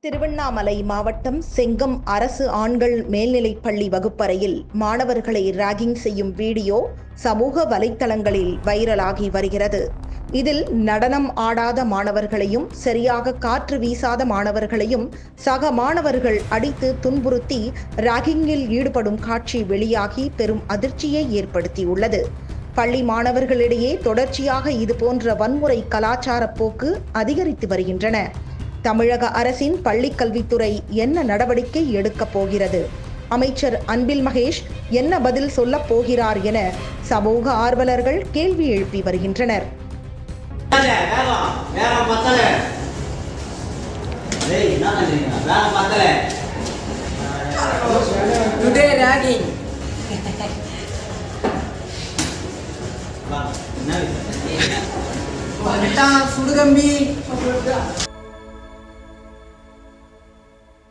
திருவண்ணாமலை மாவட்டம் செங்கம் அரசு ஆண்கள் மேல்நிலைப்பள்ளி வகுப்பறையில் மாணவர்களை ராகிங் செய்யும் வீடியோ சமூக வலைத்தளங்களில் வைரலாகி வருகிறது. இதில் நடனம் ஆடாத மாணவர்களையும் சரியாக காற்று வீசாத மாணவர்களையும் சக மாணவர்கள் அடித்து துன்புறுத்தி ராகிங்கில் ஈடுபடும் காட்சி வெளியாகி பெரும் அதிர்ச்சியை ஏற்படுத்தியுள்ளது. பள்ளி மாணவர்களிடையே தொடர்ச்சியாக இதுபோன்ற வன்முறை கலாச்சார போக்கு அதிகரித்து வருகின்றன. தமிழக அரசின் பள்ளிக் கல்வித்துறை என்ன நடவடிக்கை எடுக்கப் போகிறது? அமைச்சர் அன்பில் மகேஷ் என்ன பதில் சொல்லப் போகிறார் என சமூக ஆர்வலர்கள் கேள்வி எழுப்பி வருகின்றனர். சுடுகம்பி